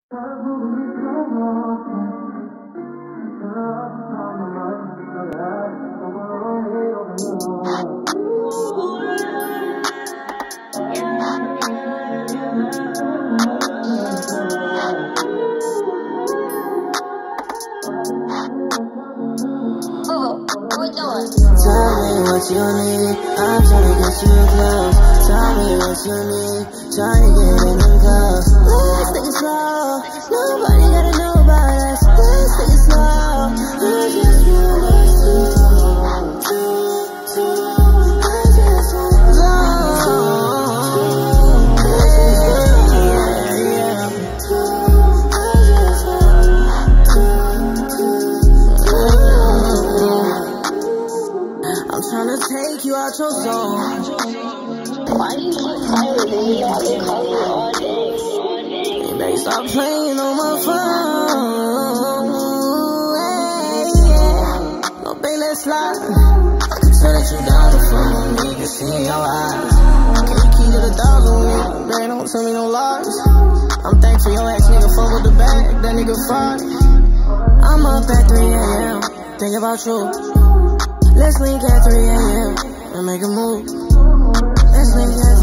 What you need, I'm trying to get you close. Tell me what you need, trying to get in them close. Let's take it slow, nobody gotta know about us. Let's take it slow, I just want us to I'm tryna take you out your zone. Why do you keep calling me? I've been calling you all day. Hey, baby, stop playing on my phone. No, baby, let's slide. I can tell that you down the phone. You can see in your eyes. Can you keep it 1,000 with me? Baby, don't tell me no lies. I'm thankful your ass nigga fuck with the bag. That nigga fried. I'm up at 3 a.m. Think about you. Let's link at 3 a.m. and make a move. Let's link at